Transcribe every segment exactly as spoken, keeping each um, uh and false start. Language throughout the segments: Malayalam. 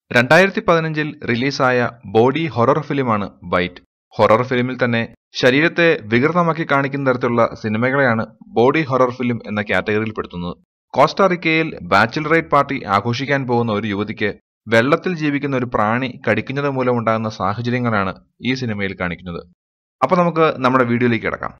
രണ്ടായിരത്തി പതിനഞ്ചിൽ റിലീസായ ബോഡി ഹൊറർ ഫിലിമാണ് ബൈറ്റ്. ഹൊറർ ഫിലിമിൽ തന്നെ ശരീരത്തെ വികൃതമാക്കി കാണിക്കുന്ന തരത്തിലുള്ള സിനിമകളെയാണ് ബോഡി ഹൊറർ ഫിലിം എന്ന കാറ്റഗറിയിൽപ്പെടുത്തുന്നത്. കോസ്റ്റാറിക്കയിൽ ബാച്ചിലറേറ്റ് പാർട്ടി ആഘോഷിക്കാൻ പോകുന്ന ഒരു യുവതിക്ക് വെള്ളത്തിൽ ജീവിക്കുന്ന ഒരു പ്രാണി കടിക്കുന്നത് മൂലമുണ്ടാകുന്ന സാഹചര്യങ്ങളാണ് ഈ സിനിമയിൽ കാണിക്കുന്നത്. അപ്പൊ നമുക്ക് നമ്മുടെ വീഡിയോയിലേക്ക് കിടക്കാം.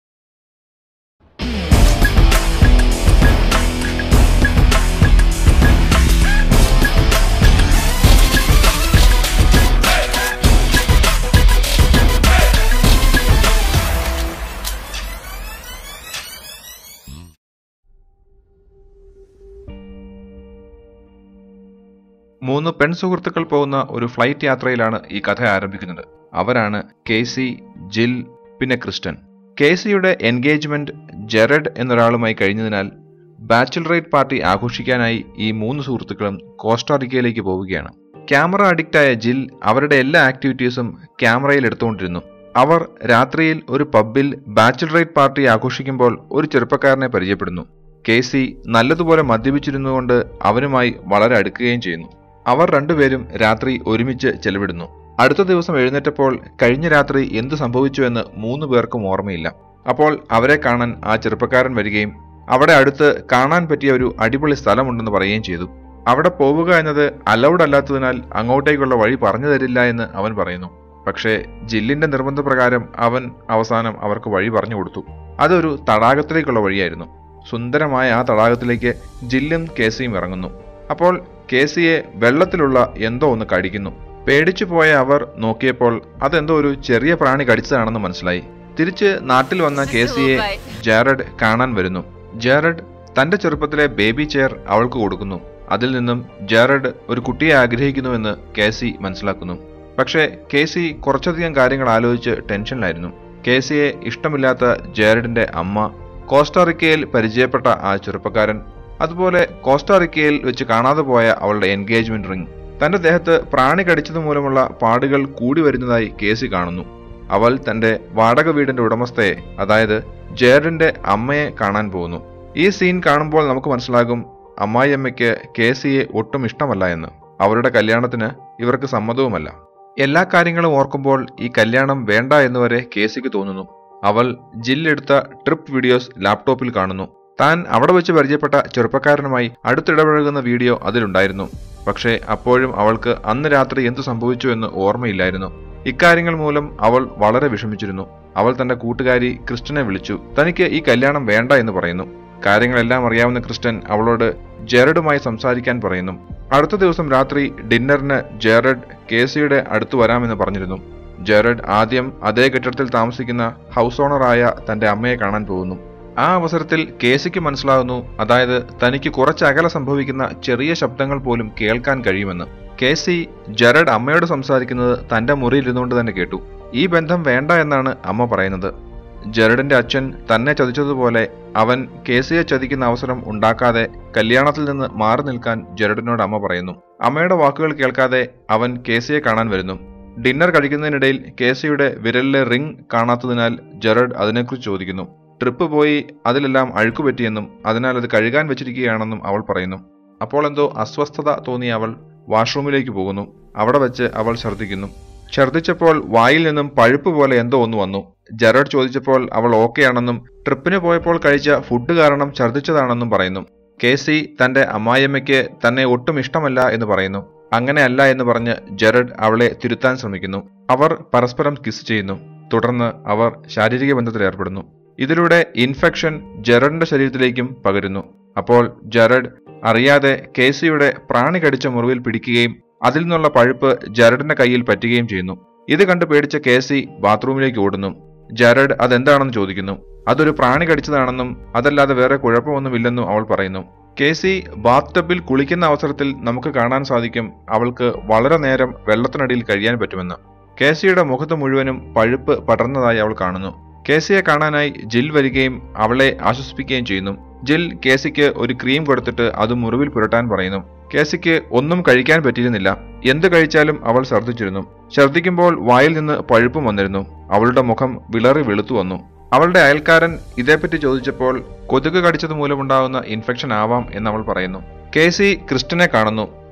മൂന്ന് പെൺ സുഹൃത്തുക്കൾ പോകുന്ന ഒരു ഫ്ലൈറ്റ് യാത്രയിലാണ് ഈ കഥ ആരംഭിക്കുന്നത്. അവരാണ് കേസി, ജിൽ, പിന്നെ ക്രിസ്റ്റൻ. കേസിയുടെ എൻഗേജ്മെന്റ് ജെറഡ് എന്നൊരാളുമായി കഴിഞ്ഞതിനാൽ ബാച്ചിലറേറ്റ് പാർട്ടി ആഘോഷിക്കാനായി ഈ മൂന്ന് സുഹൃത്തുക്കളും കോസ്റ്റാറിക്കയിലേക്ക് പോവുകയാണ്. ക്യാമറ അഡിക്റ്റായ ജിൽ അവരുടെ എല്ലാ ആക്ടിവിറ്റീസും ക്യാമറയിൽ എടുത്തുകൊണ്ടിരുന്നു. അവർ രാത്രിയിൽ ഒരു പബ്ബിൽ ബാച്ചിലറേറ്റ് പാർട്ടി ആഘോഷിക്കുമ്പോൾ ഒരു ചെറുപ്പക്കാരനെ പരിചയപ്പെടുന്നു. കേസി നല്ലതുപോലെ മദ്യപിച്ചിരുന്നുകൊണ്ട് അവനുമായി വളരെ അടുക്കുകയും ചെയ്യുന്നു. അവർ രണ്ടുപേരും രാത്രി ഒരുമിച്ച് ചെലവിടുന്നു. അടുത്ത ദിവസം എഴുന്നേറ്റപ്പോൾ കഴിഞ്ഞ രാത്രി എന്ത് സംഭവിച്ചു എന്ന് മൂന്ന് പേർക്കും ഓർമ്മയില്ല. അപ്പോൾ അവരെ കാണാൻ ആ ചെറുപ്പക്കാരൻ വരികയും അവിടെ അടുത്ത് കാണാൻ പറ്റിയ ഒരു അടിപൊളി സ്ഥലമുണ്ടെന്ന് പറയുകയും ചെയ്തു. അവിടെ പോവുക എന്നത് അലൗഡ് അല്ലാത്തതിനാൽ അങ്ങോട്ടേക്കുള്ള വഴി പറഞ്ഞു തരില്ല എന്ന് അവൻ പറയുന്നു. പക്ഷേ ജില്ലിന്റെ നിർബന്ധപ്രകാരം അവൻ അവസാനം അവർക്ക് വഴി പറഞ്ഞു കൊടുത്തു. അതൊരു തടാകത്തിലേക്കുള്ള വഴിയായിരുന്നു. സുന്ദരമായ ആ തടാകത്തിലേക്ക് ജില്ലും കേസിയും ഇറങ്ങുന്നു. അപ്പോൾ കേസിയെ വെള്ളത്തിലുള്ള എന്തോ ഒന്ന് കടിക്കുന്നു. പേടിച്ചു പോയ അവർ നോക്കിയപ്പോൾ അതെന്തോ ഒരു ചെറിയ പ്രാണി കടിച്ചതാണെന്ന് മനസ്സിലായി. തിരിച്ച് നാട്ടിൽ വന്ന കേസിയെ ജാരഡ് കാണാൻ വരുന്നു. ജാരഡ് തന്റെ ചെറുപ്പത്തിലെ ബേബി ചെയർ അവൾക്ക് കൊടുക്കുന്നു. അതിൽ നിന്നും ജാരഡ് ഒരു കുട്ടിയെ ആഗ്രഹിക്കുന്നുവെന്ന് കേസി മനസ്സിലാക്കുന്നു. പക്ഷേ കേസി കുറച്ചധികം കാര്യങ്ങൾ ആലോചിച്ച് ടെൻഷനിലായിരുന്നു. കേസിയെ ഇഷ്ടമില്ലാത്ത ജാരഡിന്റെ അമ്മ, കോസ്റ്റാറിക്കയിൽ പരിചയപ്പെട്ട ആ ചെറുപ്പക്കാരൻ, അതുപോലെ കോസ്റ്റാറിക്കയിൽ വെച്ച് കാണാതെ പോയ അവളുടെ എൻഗേജ്മെന്റ് റിംഗ്. തന്റെ ദേഹത്ത് പ്രാണി കടിച്ചത് മൂലമുള്ള പാടുകൾ കൂടി വരുന്നതായി കേസി കാണുന്നു. അവൾ തന്റെ വാടക വീടിന്റെ ഉടമസ്ഥയെ, അതായത് ജേറഡിന്റെ അമ്മയെ കാണാൻ പോകുന്നു. ഈ സീൻ കാണുമ്പോൾ നമുക്ക് മനസ്സിലാകും അമ്മായിയമ്മയ്ക്ക് കേസിയെ ഒട്ടും ഇഷ്ടമല്ല എന്ന്. അവരുടെ കല്യാണത്തിന് ഇവർക്ക് സമ്മതവുമല്ല. എല്ലാ കാര്യങ്ങളും ഓർക്കുമ്പോൾ ഈ കല്യാണം വേണ്ട എന്നുവരെ കേസിക്ക് തോന്നുന്നു. അവൾ ജില്ലെടുത്ത ട്രിപ്പ് വീഡിയോസ് ലാപ്ടോപ്പിൽ കാണുന്നു. താൻ അവിടെ വെച്ച് പരിചയപ്പെട്ട ചെറുപ്പക്കാരനുമായി അടുത്തിടപഴകുന്ന വീഡിയോ അതിലുണ്ടായിരുന്നു. പക്ഷേ അപ്പോഴും അവൾക്ക് അന്ന് രാത്രി എന്തു സംഭവിച്ചു എന്ന് ഓർമ്മയില്ലായിരുന്നു. ഇക്കാര്യങ്ങൾ മൂലം അവൾ വളരെ വിഷമിച്ചിരുന്നു. അവൾ തന്റെ കൂട്ടുകാരി ക്രിസ്റ്റനെ വിളിച്ചു. തനിക്ക് ഈ കല്യാണം വേണ്ട എന്ന് പറയുന്നു. കാര്യങ്ങളെല്ലാം അറിയാവുന്ന ക്രിസ്റ്റൻ അവളോട് ജെറഡുമായി സംസാരിക്കാൻ പറയുന്നു. അടുത്ത ദിവസം രാത്രി ഡിന്നറിന് ജെറഡ് കേസിയുടെ അടുത്ത് വരാമെന്ന് പറഞ്ഞിരുന്നു. ജെറഡ് ആദ്യം അതേ കെട്ടിടത്തിൽ താമസിക്കുന്ന ഹൗസ് ഓണറായ തന്റെ അമ്മയെ കാണാൻ പോകുന്നു. ആ അവസരത്തിൽ കേസിക്ക് മനസ്സിലാകുന്നു, അതായത് തനിക്ക് കുറച്ച് അകലെ സംഭവിക്കുന്ന ചെറിയ ശബ്ദങ്ങൾ പോലും കേൾക്കാൻ കഴിയുമെന്ന്. കേസി ജെറഡ് അമ്മയോട് സംസാരിക്കുന്നത് തന്റെ മുറിയിൽ ഇരുന്നുകൊണ്ട് തന്നെ കേട്ടു. ഈ ബന്ധം വേണ്ട എന്നാണ് അമ്മ പറയുന്നത്. ജെറഡിന്റെ അച്ഛൻ തന്നെ ചതിച്ചതുപോലെ അവൻ കേസിയെ ചതിക്കുന്ന അവസരം ഉണ്ടാക്കാതെ കല്യാണത്തിൽ നിന്ന് മാറി നിൽക്കാൻ ജെറഡിനോട് അമ്മ പറയുന്നു. അമ്മയുടെ വാക്കുകൾ കേൾക്കാതെ അവൻ കേസിയെ കാണാൻ വരുന്നു. ഡിന്നർ കഴിക്കുന്നതിനിടയിൽ കേസിയുടെ വിരലിലെ റിംഗ് കാണാത്തതിനാൽ ജെറഡ് അതിനെക്കുറിച്ച് ചോദിക്കുന്നു. ട്രിപ്പ് പോയി അതിലെല്ലാം അഴുക്കുപറ്റിയെന്നും അതിനാൽ അത് കഴുകാൻ വെച്ചിരിക്കുകയാണെന്നും അവൾ പറയുന്നു. അപ്പോൾ എന്തോ അസ്വസ്ഥത തോന്നിയ അവൾ വാഷ്റൂമിലേക്ക് പോകുന്നു. അവിടെ വെച്ച് അവൾ ഛർദ്ദിക്കുന്നു. ഛർദ്ദിച്ചപ്പോൾ വായിൽ നിന്നും പഴുപ്പ് പോലെ എന്തോ ഒന്ന് വന്നു. ജെറഡ് ചോദിച്ചപ്പോൾ അവൾ ഓക്കെ ആണെന്നും ട്രിപ്പിന് പോയപ്പോൾ കഴിച്ച ഫുഡ് കാരണം ഛർദ്ദിച്ചതാണെന്നും പറയുന്നു. കേസി തന്റെ അമ്മായിയമ്മയ്ക്ക് തന്നെ ഒട്ടും ഇഷ്ടമല്ല എന്ന് പറയുന്നു. അങ്ങനെയല്ല എന്ന് പറഞ്ഞ് ജെറഡ് അവളെ തിരുത്താൻ ശ്രമിക്കുന്നു. അവർ പരസ്പരം കിസ് ചെയ്യുന്നു. തുടർന്ന് അവർ ശാരീരിക ബന്ധത്തിൽ ഏർപ്പെടുന്നു. ഇതിലൂടെ ഇൻഫെക്ഷൻ ജെറഡിന്റെ ശരീരത്തിലേക്കും പകരുന്നു. അപ്പോൾ ജെറഡ് അറിയാതെ കേസിയുടെ പ്രാണി കടിച്ച മുറിവിൽ പിടിക്കുകയും അതിൽ നിന്നുള്ള പഴുപ്പ് ജെറഡിന്റെ കയ്യിൽ പറ്റുകയും ചെയ്യുന്നു. ഇത് കണ്ട് പേടിച്ച കേസി ബാത്റൂമിലേക്ക് ഓടുന്നു. ജെറഡ് അതെന്താണെന്ന് ചോദിക്കുന്നു. അതൊരു പ്രാണി കടിച്ചതാണെന്നും അതല്ലാതെ വേറെ കുഴപ്പമൊന്നുമില്ലെന്നും അവൾ പറയുന്നു. കേസി ബാത്ത് ടബിൽ കുളിക്കുന്ന അവസരത്തിൽ നമുക്ക് കാണാൻ സാധിക്കും അവൾക്ക് വളരെ നേരം വെള്ളത്തിനടിയിൽ കഴിയാൻ പറ്റുമെന്ന്. കേസിയുടെ മുഖത്ത് മുഴുവനും പഴുപ്പ് പടർന്നതായി അവൾ കാണുന്നു. കേസിയെ കാണാനായി ജിൽ വരികയും അവളെ ആശ്വസിപ്പിക്കുകയും ചെയ്യുന്നു. ജിൽ കേസിക്ക് ഒരു ക്രീം കൊടുത്തിട്ട് അത് മുറിവിൽ പുരട്ടാൻ പറയുന്നു. കേസിക്ക് ഒന്നും കഴിക്കാൻ പറ്റിയിരുന്നില്ല. എന്ത് കഴിച്ചാലും അവൾ ഛർദ്ദിച്ചിരുന്നു. ഛർദ്ദിക്കുമ്പോൾ വായിൽ നിന്ന് പഴുപ്പും വന്നിരുന്നു. അവളുടെ മുഖം വിളറി വെളുത്തു വന്നു. അവളുടെ അയൽക്കാരൻ ഇതേപ്പറ്റി ചോദിച്ചപ്പോൾ കൊതുക് കടിച്ചത് മൂലമുണ്ടാകുന്ന ഇൻഫെക്ഷൻ ആവാം എന്നവൾ പറയുന്നു. കേസി ക്രിസ്റ്റനെ കാണുന്നു.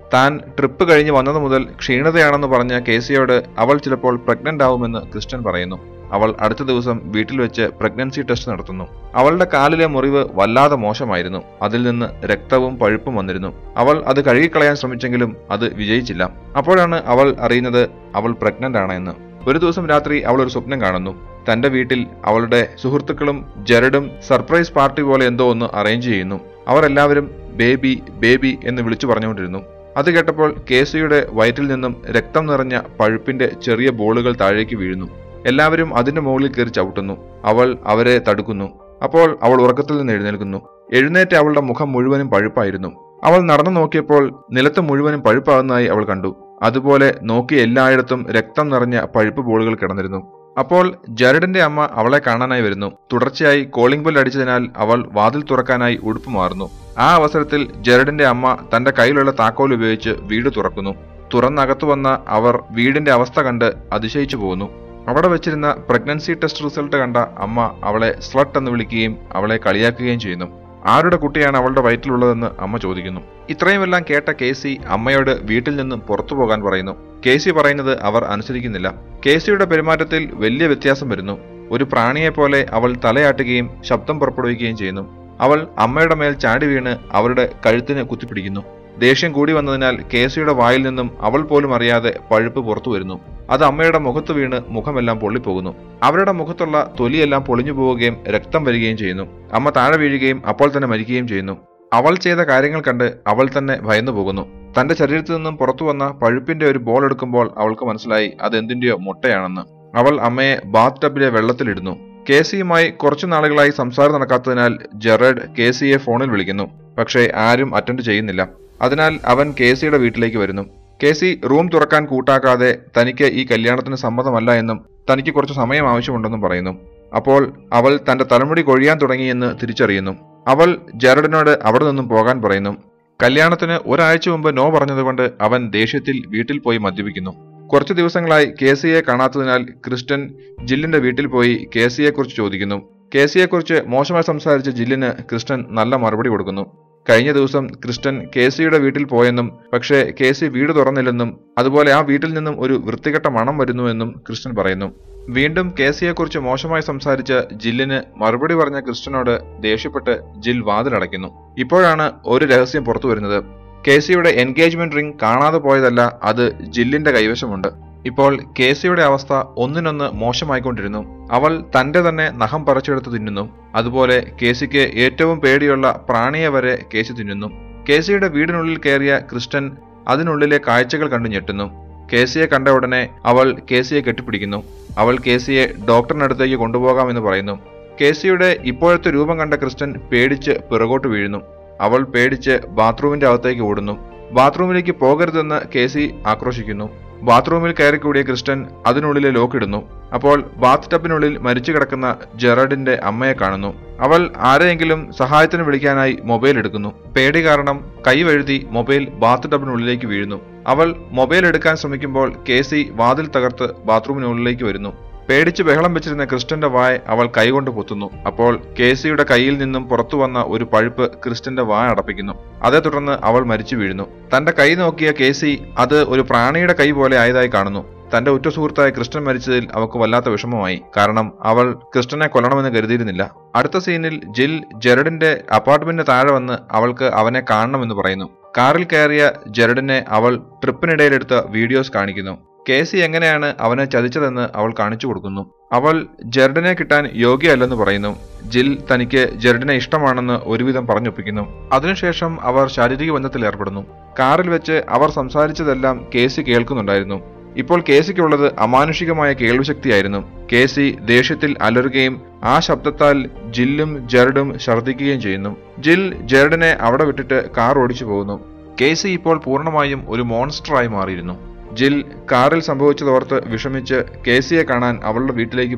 താൻ ട്രിപ്പ് കഴിഞ്ഞ് വന്നത് മുതൽ ക്ഷീണതയാണെന്ന് പറഞ്ഞ കേസിയോട് അവൾ ചിലപ്പോൾ പ്രഗ്നന്റ് ആവുമെന്ന് ക്രിസ്റ്റൻ പറയുന്നു. അവൾ അടുത്ത ദിവസം വീട്ടിൽ വെച്ച് പ്രഗ്നൻസി ടെസ്റ്റ് നടത്തുന്നു. അവളുടെ കാലിലെ മുറിവ് വല്ലാതെ മോശമായിരുന്നു. അതിൽ നിന്ന് രക്തവും പഴുപ്പും വന്നിരുന്നു. അവൾ അത് കഴുകിക്കളയാൻ ശ്രമിച്ചെങ്കിലും അത് വിജയിച്ചില്ല. അപ്പോഴാണ് അവൾ അറിയുന്നത് അവൾ പ്രഗ്നന്റ് ആണ് എന്ന്. ഒരു ദിവസം രാത്രി അവൾ ഒരു സ്വപ്നം കാണുന്നു. തന്റെ വീട്ടിൽ അവളുടെ സുഹൃത്തുക്കളും ജെറഡും സർപ്രൈസ് പാർട്ടി പോലെ എന്തോ ഒന്ന് അറേഞ്ച് ചെയ്യുന്നു. അവർ എല്ലാവരും ബേബി ബേബി എന്ന് വിളിച്ചു പറഞ്ഞുകൊണ്ടിരുന്നു. അത് കേട്ടപ്പോൾ കേസിയുടെ വയറ്റിൽ നിന്നും രക്തം നിറഞ്ഞ പഴുപ്പിന്റെ ചെറിയ ബോളുകൾ താഴേക്ക് വീഴുന്നു. എല്ലാവരും അതിന്റെ മുകളിൽ കയറി ചവിട്ടുന്നു. അവൾ അവരെ തടുക്കുന്നു. അപ്പോൾ അവൾ ഉറക്കത്തിൽ നിന്ന് എഴുന്നേൽക്കുന്നു. എഴുന്നേറ്റ് അവളുടെ മുഖം മുഴുവനും പഴുപ്പായിരുന്നു. അവൾ നടന്നു നോക്കിയപ്പോൾ നിലത്ത് മുഴുവനും പഴുപ്പാകുന്നതായി അവൾ കണ്ടു. അതുപോലെ നോക്കി എല്ലായിടത്തും രക്തം നിറഞ്ഞ പഴുപ്പ് ബോളുകൾ കിടന്നിരുന്നു. അപ്പോൾ ജെറഡിന്റെ അമ്മ അവളെ കാണാനായി വരുന്നു. തുടർച്ചയായി കോളിംഗ് ബെൽ അടിച്ചതിനാൽ അവൾ വാതിൽ തുറക്കാനായി ഉടുപ്പ് മാറുന്നു. ആ അവസരത്തിൽ ജെറഡിന്റെ അമ്മ തന്റെ കയ്യിലുള്ള താക്കോൽ ഉപയോഗിച്ച് വീട് തുറക്കുന്നു. തുറന്നകത്തു വന്ന അവർ വീടിന്റെ അവസ്ഥ കണ്ട് അതിശയിച്ചു പോകുന്നു. അവിടെ വെച്ചിരുന്ന പ്രഗ്നൻസി ടെസ്റ്റ് റിസൾട്ട് കണ്ട അമ്മ അവളെ സ്ലട്ട് എന്ന് വിളിക്കുകയും അവളെ കളിയാക്കുകയും ചെയ്യുന്നു. ആരുടെ കുട്ടിയാണ് അവളുടെ വയറ്റിലുള്ളതെന്ന് അമ്മ ചോദിക്കുന്നു. ഇത്രയുമെല്ലാം കേട്ട കേസി അമ്മയോട് വീട്ടിൽ നിന്നും പുറത്തു പോകാൻ പറയുന്നു. കേസി പറയുന്നത് അവർ അനുസരിക്കുന്നില്ല. കേസിയുടെ പെരുമാറ്റത്തിൽ വലിയ വ്യത്യാസം വരുന്നു. ഒരു പ്രാണിയെപ്പോലെ അവൾ തലയാട്ടുകയും ശബ്ദം പുറപ്പെടുവിക്കുകയും ചെയ്യുന്നു. അവൾ അമ്മയുടെ മേൽ ചാടി വീണ് അവരുടെ കഴുത്തിന് കുത്തിപ്പിടിക്കുന്നു. ദേഷ്യം കൂടി വന്നതിനാൽ കേസിയുടെ വായിൽ നിന്നും അവൾ പോലും അറിയാതെ പഴുപ്പ് പുറത്തു വരുന്നു. അത് അമ്മയുടെ മുഖത്ത് വീണ് മുഖമെല്ലാം പൊള്ളിപ്പോകുന്നു. അവരുടെ മുഖത്തുള്ള തൊലിയെല്ലാം പൊളിഞ്ഞു പോവുകയും രക്തം വരികയും ചെയ്യുന്നു. അമ്മ താഴെ വീഴുകയും അപ്പോൾ തന്നെ മരിക്കുകയും ചെയ്യുന്നു. അവൾ ചെയ്ത കാര്യങ്ങൾ കണ്ട് അവൾ തന്നെ ഭയന്നു പോകുന്നു. തന്റെ ശരീരത്തിൽ നിന്നും പുറത്തു വന്ന പഴുപ്പിന്റെ ഒരു ബോൾ എടുക്കുമ്പോൾ അവൾക്ക് മനസ്സിലായി അത് എന്തിന്റെയോ മുട്ടയാണെന്ന്. അവൾ അമ്മയെ ബാത്ത് ടബിലെ വെള്ളത്തിലിടുന്നു. കേസിയുമായി കുറച്ചു നാളുകളായി സംസാരം നടക്കാത്തതിനാൽ ജെറഡ് കേസിയെ ഫോണിൽ വിളിക്കുന്നു. പക്ഷേ ആരും അറ്റൻഡ് ചെയ്യുന്നില്ല. അതിനാൽ അവൻ കേസിയുടെ വീട്ടിലേക്ക് വരുന്നു. കേസി റൂം തുറക്കാൻ കൂട്ടാക്കാതെ തനിക്ക് ഈ കല്യാണത്തിന് സമ്മതമല്ല എന്നും തനിക്ക് കുറച്ച് സമയം ആവശ്യമുണ്ടെന്നും പറയുന്നു. അപ്പോൾ അവൾ തന്റെ തലമുടി കൊഴിയാൻ തുടങ്ങിയെന്ന് തിരിച്ചറിയുന്നു. അവൾ ജെറഡിനോട് അവിടെ നിന്നും പോകാൻ പറയുന്നു. കല്യാണത്തിന് ഒരാഴ്ച മുമ്പ് നോ പറഞ്ഞതുകൊണ്ട് അവൻ ദേഷ്യത്തിൽ വീട്ടിൽ പോയി മദ്യപിക്കുന്നു. കുറച്ചു ദിവസങ്ങളായി കേസിയെ കാണാത്തതിനാൽ ക്രിസ്റ്റൻ ജില്ലിന്റെ വീട്ടിൽ പോയി കേസിയെക്കുറിച്ച് ചോദിക്കുന്നു. കേസിയെക്കുറിച്ച് മോശമായി സംസാരിച്ച ജില്ലിന് ക്രിസ്റ്റൻ നല്ല മറുപടി കൊടുക്കുന്നു. കഴിഞ്ഞ ദിവസം ക്രിസ്റ്റൻ കേസിയുടെ വീട്ടിൽ പോയെന്നും പക്ഷേ കേസി വീട് തുറന്നില്ലെന്നും അതുപോലെ ആ വീട്ടിൽ നിന്നും ഒരു വൃത്തികെട്ട മണം വരുന്നുവെന്നും ക്രിസ്റ്റൻ പറയുന്നു. വീണ്ടും കേസിയെക്കുറിച്ച് മോശമായി സംസാരിച്ച ജില്ലിന് മറുപടി പറഞ്ഞ ക്രിസ്റ്റനോട് ദേഷ്യപ്പെട്ട് ജിൽ വാതിലടയ്ക്കുന്നു. ഇപ്പോഴാണ് ഒരു രഹസ്യം പുറത്തു വരുന്നത്. കേസിയുടെ എൻഗേജ്മെന്റ് റിംഗ് കാണാതെ പോയതല്ല, അത് ജില്ലിന്റെ കൈവശമുണ്ട്. ഇപ്പോൾ കേസിയുടെ അവസ്ഥ ഒന്നിനൊന്ന് മോശമായിക്കൊണ്ടിരുന്നു. അവൾ തന്റെ തന്നെ നഖം പറിച്ചെടുത്ത് തിന്നുന്നു. അതുപോലെ കേസിക്ക് ഏറ്റവും പേടിയുള്ള പ്രാണിയെ വരെ കേസി തിന്നുന്നു. കേസിയുടെ വീടിനുള്ളിൽ കയറിയ ക്രിസ്റ്റൻ അതിനുള്ളിലെ കാഴ്ചകൾ കണ്ടു ഞെട്ടുന്നു. കേസിയെ കണ്ട ഉടനെ അവൾ കേസിയെ കെട്ടിപ്പിടിക്കുന്നു. അവൾ കേസിയെ ഡോക്ടറിനടുത്തേക്ക് കൊണ്ടുപോകാമെന്ന് പറയുന്നു. കേസിയുടെ ഇപ്പോഴത്തെ രൂപം കണ്ട ക്രിസ്റ്റൻ പേടിച്ച് പിറകോട്ട് വീഴുന്നു. അവൾ പേടിച്ച് ബാത്റൂമിന്റെ അകത്തേക്ക് ഓടുന്നു. ബാത്റൂമിലേക്ക് പോകരുതെന്ന് കേസി ആക്രോശിക്കുന്നു. ബാത്റൂമിൽ കയറിക്കൂടിയ ക്രിസ്റ്റൻ അതിനുള്ളിലെ ലോക്കിടുന്നു. അപ്പോൾ ബാത്ത് ടബിനുള്ളിൽ മരിച്ചു കിടക്കുന്ന ജെറഡിന്റെ അമ്മയെ കാണുന്നു. അവൾ ആരെയെങ്കിലും സഹായത്തിന് വിളിക്കാനായി മൊബൈൽ എടുക്കുന്നു. പേടി കാരണം കൈവഴുതി മൊബൈൽ ബാത്ത് ടബിനുള്ളിലേക്ക് വീഴുന്നു. അവൾ മൊബൈൽ എടുക്കാൻ ശ്രമിക്കുമ്പോൾ കേസി വാതിൽ തകർത്ത് ബാത്റൂമിനുള്ളിലേക്ക് വരുന്നു. പേടിച്ച് ബഹളം വെച്ചിരുന്ന ക്രിസ്റ്റന്റെ വായ അവൾ കൈകൊണ്ട് പൊത്തുന്നു. അപ്പോൾ കേസിയുടെ കയ്യിൽ നിന്നും പുറത്തു വന്ന ഒരു പഴുപ്പ് ക്രിസ്റ്റന്റെ വായ അടപ്പിക്കുന്നു. അതേ തുടർന്ന് അവൾ മരിച്ചു വീഴുന്നു. തന്റെ കൈ നോക്കിയ കേസി അത് ഒരു പ്രാണിയുടെ കൈ പോലെ ആയതായി കാണുന്നു. തന്റെ ഉറ്റ സുഹൃത്തായ ക്രിസ്റ്റൻ മരിച്ചതിൽ അവൾക്ക് വല്ലാത്ത വിഷമമായി. കാരണം അവൾ ക്രിസ്റ്റനെ കൊല്ലണമെന്ന് കരുതിയിരുന്നില്ല. അടുത്ത സീനിൽ ജിൽ ജെറഡിന്റെ അപ്പാർട്ട്മെന്റിന് താഴെ വന്ന് അവൾക്ക് അവനെ കാണണമെന്ന് പറയുന്നു. കാറിൽ കയറിയ ജെറഡിനെ അവൾ ട്രിപ്പിനിടയിലെടുത്ത വീഡിയോസ് കാണിക്കുന്നു. കേസി എങ്ങനെയാണ് അവനെ ചതിച്ചതെന്ന് അവൾ കാണിച്ചു കൊടുക്കുന്നു. അവൾ ജെറഡിനെ കിട്ടാൻ യോഗ്യയല്ലെന്ന് പറയുന്നു. ജിൽ തനിക്ക് ജെറഡിനെ ഇഷ്ടമാണെന്ന് ഒരുവിധം പറഞ്ഞൊപ്പിക്കുന്നു. അതിനുശേഷം അവർ ശാരീരിക ബന്ധത്തിൽ ഏർപ്പെടുന്നു. കാറിൽ വെച്ച് അവർ സംസാരിച്ചതെല്ലാം കേസി കേൾക്കുന്നുണ്ടായിരുന്നു. ഇപ്പോൾ കേസിക്കുള്ളത് അമാനുഷികമായ കേൾവിശക്തിയായിരുന്നു. കേസി ദേഷ്യത്തിൽ അലറുകയും ആ ശബ്ദത്താൽ ജില്ലും ജെറഡും ഛർദ്ദിക്കുകയും ചെയ്യുന്നു. ജിൽ ജെറഡിനെ അവിടെ വിട്ടിട്ട് കാർ ഓടിച്ചു പോകുന്നു. കേസി ഇപ്പോൾ പൂർണ്ണമായും ഒരു മോൺസ്റ്ററായി മാറിയിരുന്നു. ജിൽ കാറിൽ സംഭവിച്ചതോർത്ത് വിഷമിച്ച് കേസിയെ കാണാൻ അവളുടെ വീട്ടിലേക്ക് പോകുന്നു.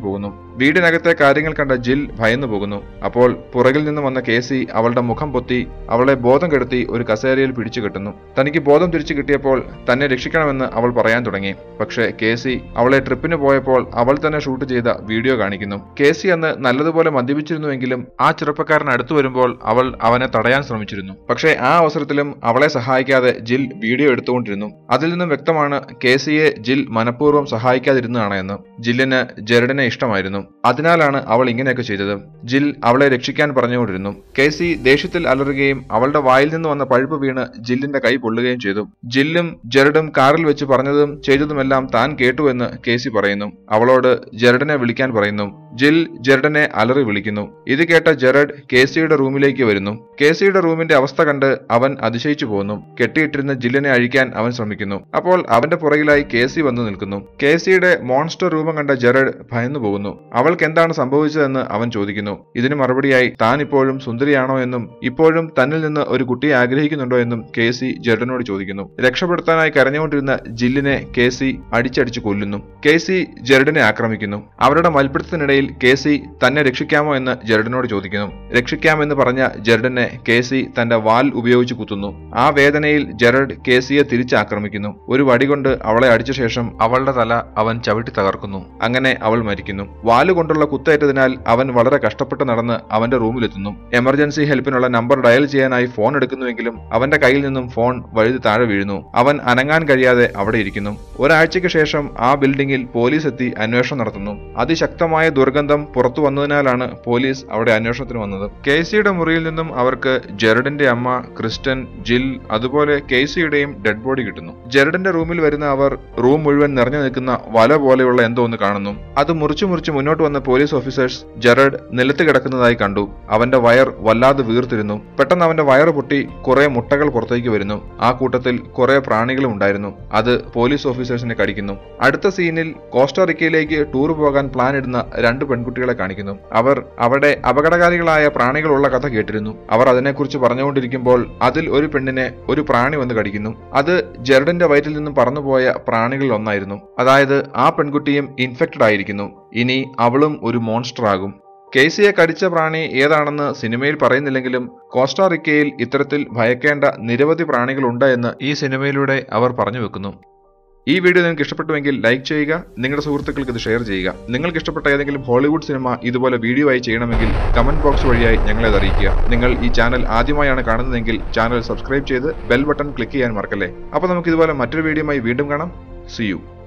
വീടിനകത്തെ കാര്യങ്ങൾ കണ്ട ജിൽ ഭയന്നു പോകുന്നു. അപ്പോൾ പുറകിൽ നിന്ന് വന്ന കേസി അവളുടെ മുഖം പൊത്തി അവളെ ബോധം കെടുത്തി ഒരു കസേരയിൽ പിടിച്ചു കെട്ടുന്നു. തനിക്ക് ബോധം തിരിച്ചു കിട്ടിയപ്പോൾ തന്നെ രക്ഷിക്കണമെന്ന് അവൾ പറയാൻ തുടങ്ങി. പക്ഷേ കേസി അവളെ ട്രിപ്പിന് പോയപ്പോൾ അവൾ തന്നെ ഷൂട്ട് ചെയ്ത വീഡിയോ കാണിക്കുന്നു. കേസി അന്ന് നല്ലതുപോലെ മദ്യപിച്ചിരുന്നുവെങ്കിലും ആ ചെറുപ്പക്കാരൻ അടുത്തു വരുമ്പോൾ അവൾ അവനെ തടയാൻ ശ്രമിച്ചിരുന്നു. പക്ഷേ ആ അവസരത്തിലും അവളെ സഹായിക്കാതെ ജിൽ വീഡിയോ എടുത്തുകൊണ്ടിരുന്നു. അതിൽ നിന്നും വ്യക്തമാണ് കേസിയെ ജിൽ മനഃപൂർവ്വം സഹായിക്കാതിരുന്നതാണ് എന്ന്. ജില്ലിന് ജെറഡിനെ ഇഷ്ടമായിരുന്നു. അതിനാലാണ് അവൾ ഇങ്ങനെയൊക്കെ ചെയ്തത്. ജിൽ അവളെ രക്ഷിക്കാൻ പറഞ്ഞുകൊണ്ടിരുന്നു. കേസി ദേഷ്യത്തിൽ അലറുകയും അവളുടെ വായിൽ നിന്ന് വന്ന പഴുപ്പ് വീണ് ജില്ലിന്റെ കൈ പൊള്ളുകയും ചെയ്തു. ജില്ലും ജെറഡും കാറിൽ വെച്ച് പറഞ്ഞതും ചെയ്തതുമെല്ലാം താൻ കേട്ടുവെന്ന് കേസി പറയുന്നു. അവളോട് ജെറഡിനെ വിളിക്കാൻ പറയുന്നു. ജിൽ ജെറഡിനെ അലറി വിളിക്കുന്നു. ഇത് കേട്ട ജെറഡ് കേസിയുടെ റൂമിലേക്ക് വരുന്നു. കേസിയുടെ റൂമിന്റെ അവസ്ഥ കണ്ട് അവൻ അതിശയിച്ചു പോകുന്നു. കെട്ടിയിട്ടിരുന്ന ജില്ലിനെ അഴിക്കാൻ അവൻ ശ്രമിക്കുന്നു. അപ്പോൾ അവന്റെ പുറകിലായി കേസി വന്നു നിൽക്കുന്നു. കേസിയുടെ മോൺസ്റ്റർ രൂപം കണ്ട ജെറഡ് ഭയന്നു പോകുന്നു. അവൾക്ക് എന്താണ് സംഭവിച്ചതെന്ന് അവൻ ചോദിക്കുന്നു. ഇതിന് മറുപടിയായി താൻ ഇപ്പോഴും സുന്ദരിയാണോ എന്നും ഇപ്പോഴും തന്നിൽ നിന്ന് ഒരു കുട്ടിയെ ആഗ്രഹിക്കുന്നുണ്ടോ എന്നും കേസി ജെറഡിനോട് ചോദിക്കുന്നു. രക്ഷപ്പെടുത്താനായി കരഞ്ഞുകൊണ്ടിരുന്ന ജില്ലിനെ കേസി അടിച്ചടിച്ചു കൊല്ലുന്നു. കേസി ജെറഡിനെ ആക്രമിക്കുന്നു. അവരുടെ മൽപ്പിടുത്തത്തിനിടയിൽ കേസി തന്നെ രക്ഷിക്കാമോ എന്ന് ജെറഡിനോട് ചോദിക്കുന്നു. രക്ഷിക്കാമെന്ന് പറഞ്ഞ ജെറഡിനെ കേസി തന്റെ വാൽ ഉപയോഗിച്ച് കുത്തുന്നു. ആ വേദനയിൽ ജെറഡ് കേസിയെ തിരിച്ചാക്രമിക്കുന്നു. ഒരു വടി കൊണ്ട് അവളെ അടിച്ച ശേഷം അവളുടെ തല അവൻ ചവിട്ടി തകർക്കുന്നു. അങ്ങനെ അവൾ മരിക്കുന്നു. വാലുകൊണ്ടുള്ള കുത്തേറ്റതിനാൽ അവൻ വളരെ കഷ്ടപ്പെട്ട് നടന്ന് അവന്റെ റൂമിലെത്തുന്നു. എമർജൻസി ഹെൽപ്പിനുള്ള നമ്പർ ഡയൽ ചെയ്യാനായി ഫോൺ എടുക്കുന്നുവെങ്കിലും അവന്റെ കയ്യിൽ നിന്നും ഫോൺ വഴുതി താഴെ വീഴുന്നു. അവൻ അനങ്ങാൻ കഴിയാതെ അവിടെ ഇരിക്കുന്നു. ഒരാഴ്ചയ്ക്ക് ശേഷം ആ ബിൽഡിംഗിൽ പോലീസ് എത്തി അന്വേഷണം നടത്തുന്നു. അതിശക്തമായ ദുർഗന്ധം പുറത്തു വന്നതിനാലാണ് പോലീസ് അവിടെ അന്വേഷണത്തിന് വന്നത്. കേസിയുടെ മുറിയിൽ നിന്നും അവർക്ക് ജെറഡിന്റെ അമ്മ, ക്രിസ്റ്റൻ, ജിൽ, അതുപോലെ കേസിയുടെയും ഡെഡ് ബോഡി കിട്ടുന്നു. ജെറഡിന്റെ റൂമിൽ വരുന്ന അവർ റൂം മുഴുവൻ നിറഞ്ഞു നിൽക്കുന്ന വല പോലെയുള്ള എന്തോ ഒന്ന് കാണുന്നു. അത് മുറിച്ചു മുറിച്ച് മുന്നോട്ട് വന്ന പോലീസ് ഓഫീസേഴ്സ് ജെറഡ് നിലത്ത് കിടക്കുന്നതായി കണ്ടു. അവന്റെ വയർ വല്ലാതെ വീർത്തിരുന്നു. പെട്ടെന്ന് അവന്റെ വയറ് പൊട്ടി കുറെ മുട്ടകൾ പുറത്തേക്ക് വരുന്നു. ആ കൂട്ടത്തിൽ കുറെ പ്രാണികളും ഉണ്ടായിരുന്നു. അത് പോലീസ് ഓഫീസേഴ്സിനെ കടിക്കുന്നു. അടുത്ത സീനിൽ കോസ്റ്റാറിക്കയിലേക്ക് ടൂർ പോകാൻ പ്ലാൻ ഇടുന്ന രണ്ട് പെൺകുട്ടികളെ കാണിക്കുന്നു. അവർ അവിടെ അപകടകാരികളായ പ്രാണികളുള്ള കഥ കേട്ടിരുന്നു. അവർ അതിനെക്കുറിച്ച് പറഞ്ഞുകൊണ്ടിരിക്കുമ്പോൾ അതിൽ ഒരു പെണ്ണിനെ ഒരു പ്രാണി വന്ന് കടിക്കുന്നു. അത് ജെറഡിന്റെ വയറ്റിൽ നിന്നും പറന്നുപോയ പ്രാണികളിൽ ഒന്നായിരുന്നു. അതായത് ആ പെൺകുട്ടിയും ഇൻഫെക്റ്റഡ് ആയിരിക്കുന്നു. ഇനി അവളും ഒരു മോൺസ്റ്റർ ആകും. കേസിയെ കടിച്ച പ്രാണി ഏതാണെന്ന് സിനിമയിൽ പറയുന്നില്ലെങ്കിലും കോസ്റ്റാറിക്കയിൽ ഇത്തരത്തിൽ ഭയക്കേണ്ട നിരവധി പ്രാണികളുണ്ട് എന്ന് ഈ സിനിമയിലൂടെ അവർ പറഞ്ഞു വെക്കുന്നു. ഈ വീഡിയോ നിങ്ങൾക്ക് ഇഷ്ടപ്പെട്ടുവെങ്കിൽ ലൈക്ക് ചെയ്യുക, നിങ്ങളുടെ സുഹൃത്തുക്കൾക്ക് ഇത് ഷെയർ ചെയ്യുക. നിങ്ങൾക്ക് ഇഷ്ടപ്പെട്ട ഏതെങ്കിലും ഹോളിവുഡ് സിനിമ ഇതുപോലെ വീഡിയോ ആയി ചെയ്യണമെങ്കിൽ കമന്റ് ബോക്സ് വഴിയായി ഞങ്ങളെ അറിയിക്കുക. നിങ്ങൾ ഈ ചാനൽ ആദ്യമായാണ് കാണുന്നതെങ്കിൽ ചാനൽ സബ്സ്ക്രൈബ് ചെയ്ത് ബെൽ ബട്ടൺ ക്ലിക്ക് ചെയ്യാൻ മറക്കല്ലേ. അപ്പോൾ നമുക്ക് ഇതുപോലെ മറ്റൊരു വീഡിയോയുമായി വീണ്ടും കാണാം. See U.